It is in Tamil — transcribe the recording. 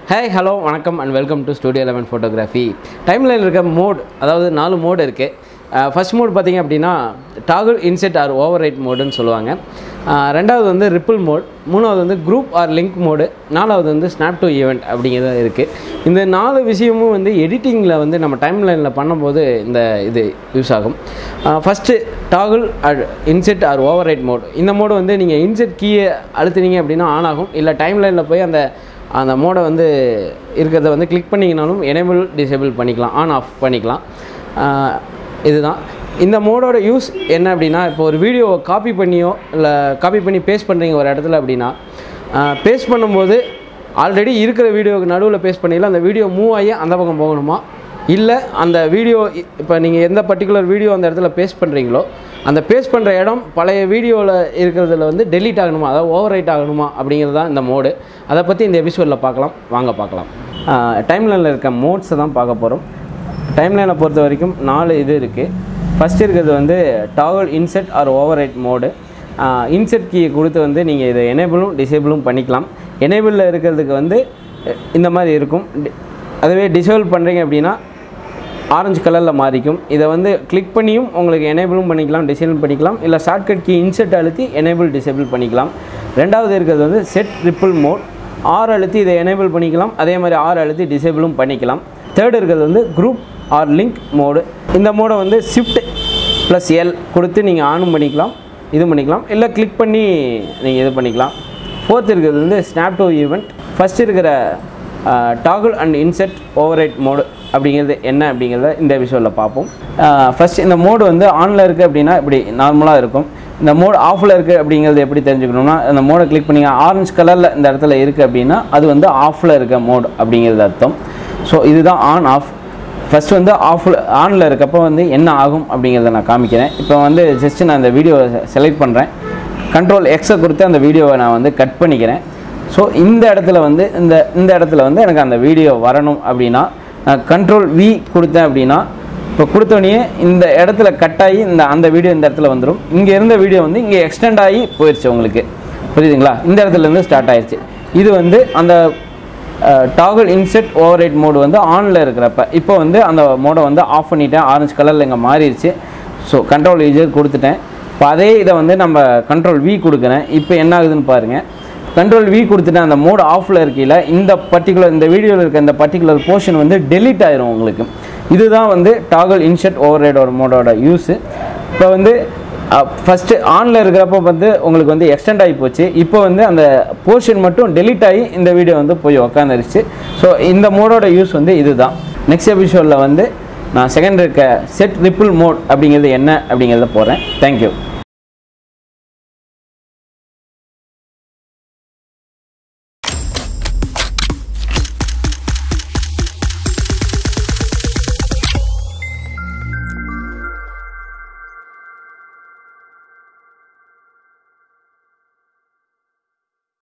Hi, hello, வணக்கம் and welcome to Studio 11 Photography. Timeline இருக்க மோட், அதாவது 4 மோட் இருக்குது. ஃபர்ஸ்ட் மோட் பார்த்திங்க அப்படின்னா டாகிள் இன்செட் ஆர் ஓவர்ரைட் மோடுன்னு சொல்லுவாங்க. ரெண்டாவது வந்து ரிப்பிள் மோட், மூணாவது வந்து குரூப் ஆர் லிங்க் மோடு, நாலாவது வந்து ஸ்னாப் டு ஈவெண்ட் அப்படிங்கிறது இருக்குது. இந்த 4 விஷயமும் வந்து எடிட்டிங்கில் வந்து நம்ம டைம்லைனில் பண்ணும்போது இது யூஸ் ஆகும். First toggle insert or overwrite mode. இந்த மோடு வந்து நீங்கள் இன்செட் கீயை அழுத்தினீங்க அப்படின்னா ஆன் ஆகும். இல்லை டைம்லைனில் போய் அந்த மோடை வந்து இருக்கிறத வந்து கிளிக் பண்ணிங்கனாலும் எனேபிள் டிசேபிள் பண்ணிக்கலாம், ஆன் ஆஃப் பண்ணிக்கலாம். இதுதான் இந்த மோடோட யூஸ் என்ன அப்படின்னா, இப்போ ஒரு வீடியோவை காப்பி பண்ணியோ இல்லை காப்பி பண்ணி பேஸ்ட் பண்ணுறீங்க ஒரு இடத்துல அப்படின்னா, பேஸ்ட் பண்ணும்போது ஆல்ரெடி இருக்கிற வீடியோவுக்கு நடுவில் பேஸ்ட் பண்ணிடலாம். அந்த வீடியோ மூவ் ஆகி அந்த பக்கம் போகணுமா, இல்லை அந்த வீடியோ இப்போ நீங்கள் எந்த பர்டிகுலர் வீடியோ அந்த இடத்துல பேஸ்ட் பண்ணுறீங்களோ அந்த பேஸ்ட் பண்ணுற இடம் பழைய வீடியோவில் இருக்கிறதுல வந்து டெலீட் ஆகணுமா, அதாவது ஓவர் ரைட் ஆகணுமா அப்படிங்கிறது தான் இந்த மோடு. அதை பற்றி இந்த எபிசோடில் பார்க்கலாம், வாங்க பார்க்கலாம். டைம்லைனில் இருக்க மோட்ஸை தான் பார்க்க போகிறோம். டைம்லைனை பொறுத்த வரைக்கும் 4 இது இருக்குது. ஃபஸ்ட் இருக்கிறது வந்து toggle insert or overwrite mode. Insert கீயை கொடுத்து வந்து நீங்கள் இதை எனேபிளும் டிசேபிளும் பண்ணிக்கலாம். எனேபிளில் இருக்கிறதுக்கு வந்து இந்த மாதிரி இருக்கும். அதுவே டிசேபிள் பண்ணுறீங்க அப்படின்னா ஆரஞ்சு கலரில் மாறிக்கும். இதை வந்து கிளிக் பண்ணியும் உங்களுக்கு எனேபிளும் பண்ணிக்கலாம், டிசேபிள் பண்ணிக்கலாம். இல்லை ஷார்ட்கட் கீ இன்செட் அழுத்தி எனேபிள் டிசேபிள் பண்ணிக்கலாம். ரெண்டாவது இருக்கிறது வந்து செட் ரிப்பிள் மோட். 6 அழுத்தி இதை எனேபிள் பண்ணிக்கலாம், அதே மாதிரி 6 அழுத்தி டிசேபிளும் பண்ணிக்கலாம். தேர்டு இருக்கிறது வந்து குரூப் ஆர் லிங்க் மோடு. இந்த மோடை வந்து ஷிஃப்ட் ப்ளஸ் எல் கொடுத்து நீங்கள் ஆனும் பண்ணிக்கலாம், இது பண்ணிக்கலாம், இல்லை கிளிக் பண்ணி நீங்கள் இது பண்ணிக்கலாம். ஃபோர்த் இருக்கிறது வந்து ஸ்னாப் டு ஈவெண்ட். ஃபஸ்ட் இருக்கிற toggle and insert overwrite mode அப்படிங்கிறது என்ன அப்படிங்கிறத இந்த எபிசோடில் பார்ப்போம். ஃபஸ்ட் இந்த மோடு வந்து ஆனில் இருக்குது அப்படின்னா இப்படி நார்மலாக இருக்கும். இந்த மோடு ஆஃபில் இருக்குது அப்படிங்கிறது எப்படி தெரிஞ்சுக்கணும்னா, அந்த மோடை கிளிக் பண்ணி ஆரஞ்சு கலரில் இந்த இடத்துல இருக்குது அப்படின்னா அது வந்து ஆஃபில் இருக்க மோடு அப்படிங்கிறது அர்த்தம். ஸோ இதுதான் ஆன் ஆஃப். ஃபஸ்ட்டு வந்து ஆனில் இருக்கப்போ வந்து என்ன ஆகும் அப்படிங்கிறத நான் காமிக்கிறேன். இப்போ வந்து ஜஸ்ட்டு நான் இந்த வீடியோவை செலக்ட் பண்ணுறேன். கண்ட்ரோல் எக்ஸை கொடுத்து அந்த வீடியோவை நான் வந்து கட் பண்ணிக்கிறேன். ஸோ இந்த இடத்துல வந்து இந்த இடத்துல வந்து எனக்கு அந்த வீடியோ வரணும் அப்படின்னா கண்ட்ரோல் வி கொடுத்தேன் அப்படின்னா, இப்போ கொடுத்தோடனே இந்த இடத்துல கட் ஆகி அந்த வீடியோ இந்த இடத்துல வந்துடும். இங்கே இருந்த வீடியோ வந்து இங்கே எக்ஸ்டெண்ட் ஆகி போயிடுச்சு, உங்களுக்கு புரியுதுங்களா? இந்த இடத்துலேருந்து ஸ்டார்ட் ஆயிடுச்சு. இது வந்து அந்த டாகிள் இன்செட் ஓவர்ரைட் மோடு வந்து ஆனில் இருக்கிறப்ப, இப்போ வந்து அந்த மோடை வந்து ஆஃப் பண்ணிவிட்டேன். ஆரஞ்சு கலரில் இங்கே மாறிடுச்சு. ஸோ கண்ட்ரோல் யூஜர் கொடுத்துட்டேன். இப்போ அதே இதை வந்து நம்ம கண்ட்ரோல் வி கொடுக்குறேன். இப்போ என்ன ஆகுதுன்னு பாருங்கள். கண்ட்ரோல் வி கொடுத்துட்டு அந்த மோடு ஆஃபில் இருக்கையில் இந்த வீடியோவில் இருக்க இந்த பர்டிகுலர் போர்ஷன் வந்து டெலீட் ஆயிரும் உங்களுக்கு. இதுதான் வந்து டாகிள் இன்செட் ஓவர்ரைட் மோடோட யூஸு. இப்போ வந்து ஃபஸ்ட்டு ஆனில் இருக்கிறப்போ வந்து உங்களுக்கு வந்து எக்ஸ்டெண்ட் ஆகி போச்சு. இப்போ வந்து அந்த போர்ஷன் மட்டும் டெலீட் ஆகி இந்த வீடியோ வந்து போய் உக்காந்துருச்சு. ஸோ இந்த மோடோட யூஸ் வந்து இதுதான். நெக்ஸ்ட் எபிசோடில் வந்து நான் செகண்ட் இருக்க செட் ரிப்பிள் மோட் அப்படிங்கிறது என்ன அப்படிங்கிறத போடுறேன். தேங்க்யூ.